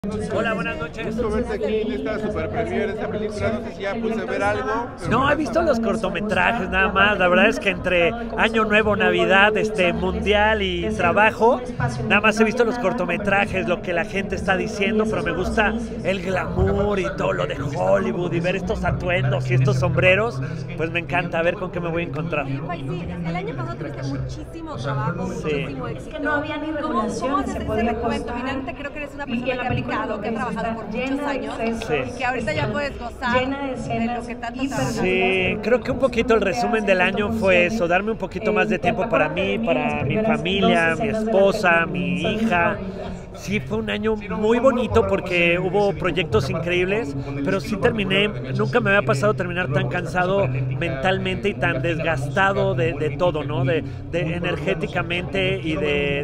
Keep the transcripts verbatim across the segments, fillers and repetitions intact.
Hola, buenas noches. Gusto verte aquí en esta super premiere de esta película. No sé si ya puse a ver algo. No, he visto los cortometrajes nada más. La verdad es que entre Año Nuevo, Navidad, este Mundial y trabajo, nada más he visto los cortometrajes, lo que la gente está diciendo, pero me gusta el glamour y todo lo de Hollywood y ver estos atuendos y estos sombreros, pues me encanta, a ver con qué me voy a encontrar. Sí, el año pasado tuviste muchísimo trabajo, muchísimo Sí. éxito. Que no había ni ¿Cómo, regulaciones, cómo haces se ese podía recuento? acostar. Finalmente creo que eres una Y persona en la que ha película aplicado, que ha trabajado por muchos llena de años excesos, y que ahorita ya puedes gozar llena de de escenas lo que tanto hiper- trabajas. Sí, creo que un poquito el resumen del año fue eso, darme un poquito más de tiempo para mí, para mi familia, mi esposa, mi hija. Sí, fue un año muy bonito porque hubo proyectos increíbles, pero sí terminé, nunca me había pasado terminar tan cansado mentalmente y tan desgastado de, de todo, ¿no? De, de energéticamente y de,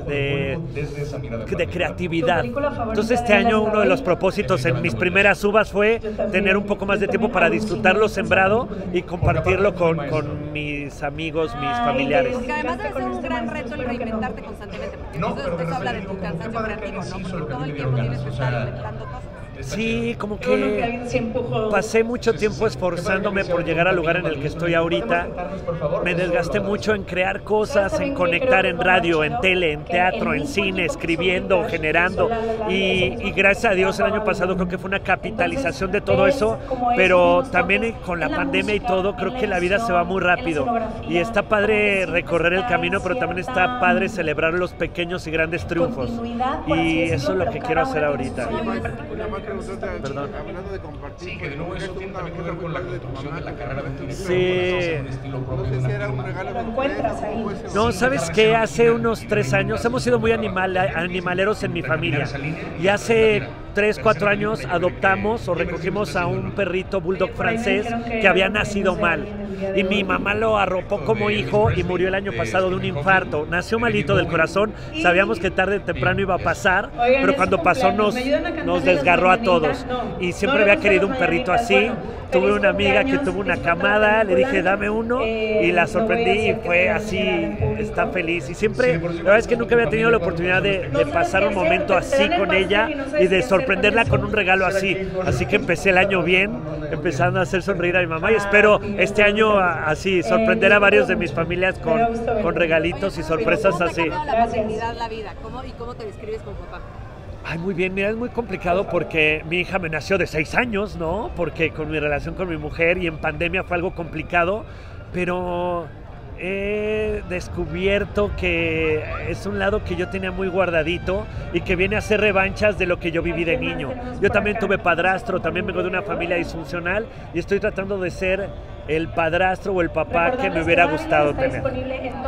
de, de creatividad. Entonces este año uno de los propósitos en mis primeras uvas fue tener un poco más de tiempo para disfrutar lo sembrado y compartirlo con, con mis amigos, mis familiares. Porque además debe ser un gran reto el reinventarte constantemente, porque eso, eso habla de tu cansancio creativo, ¿no? Porque todo el tiempo tienes que estar inventando cosas. Sí, como que pasé mucho tiempo esforzándome por llegar al lugar en el que estoy ahorita. Me desgasté mucho en crear cosas, en conectar en radio, en tele, en teatro, en cine, escribiendo, generando. Y, y gracias a Dios el año pasado creo que fue una capitalización de todo eso, pero también con la pandemia y todo creo que la vida se va muy rápido. Y está padre recorrer el camino, pero también está padre celebrar los pequeños y grandes triunfos. Y eso es lo que quiero hacer ahorita. Perdón. Hablando de compartir, sí, que de nuevo eso tiene también que ver con la construcción de la carrera de tu Sí. No sé si era un regalo de encuentras ahí. No, ¿sabes qué? Hace unos tres años hemos sido muy animal, animaleros en mi familia. Y hace tres, cuatro años adoptamos o recogimos a un perrito bulldog francés que había nacido mal. Y mi mamá lo arropó como hijo y murió el año pasado de un infarto. Nació malito del corazón, sabíamos que tarde o temprano iba a pasar, pero cuando pasó nos, nos desgarró a todos. Y siempre había querido un perrito así. Tuve una amiga que tuvo una camada, le dije dame uno y la sorprendí y fue así, está feliz. Y siempre, la verdad es que nunca había tenido la oportunidad de, de pasar un momento así con ella y de sorprenderla con un regalo así. Así que empecé el año bien, empezando a hacer sonreír a mi mamá y espero este año así sorprender a varios de mis familias con, con regalitos y sorpresas así. ¿Cómo te ha cambiado la maternidad, la vida? ¿Cómo, ¿Y cómo te describes como papá? Ay, muy bien, mira, es muy complicado porque mi hija me nació de seis años, ¿no? Porque con mi relación con mi mujer y en pandemia fue algo complicado, pero he descubierto que es un lado que yo tenía muy guardadito y que viene a ser revanchas de lo que yo viví de niño. Yo también tuve padrastro, también vengo de una familia disfuncional y estoy tratando de ser el padrastro o el papá que me hubiera gustado tener. Por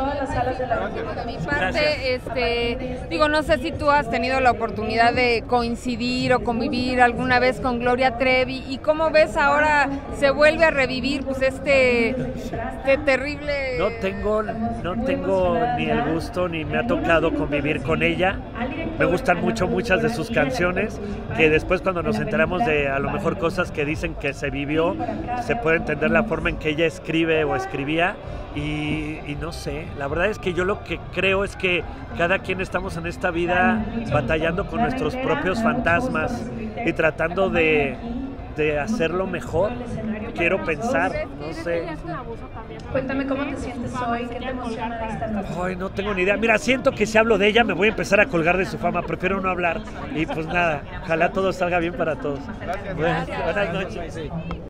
mi parte, este, digo, no sé si tú has tenido la oportunidad de coincidir o convivir alguna vez con Gloria Trevi y cómo ves ahora se vuelve a revivir pues este, este terrible... No tengo, no tengo ni el gusto ni me ha tocado convivir con ella. Me gustan mucho muchas de sus canciones, que después cuando nos enteramos de a lo mejor cosas que dicen que se vivió, se puede entender la forma en que ella escribe o escribía y, y no sé, la verdad es que yo lo que creo es que cada quien estamos en esta vida batallando con nuestros propios fantasmas y tratando de, de hacerlo mejor. Quiero pensar, no sé. Cuéntame cómo te sientes hoy, qué te emociona de esta. Ay, no tengo ni idea. Mira, siento que si hablo de ella me voy a empezar a colgar de su fama. Prefiero no hablar. Y pues nada, ojalá todo salga bien para todos. Gracias. Buenas, buenas noches.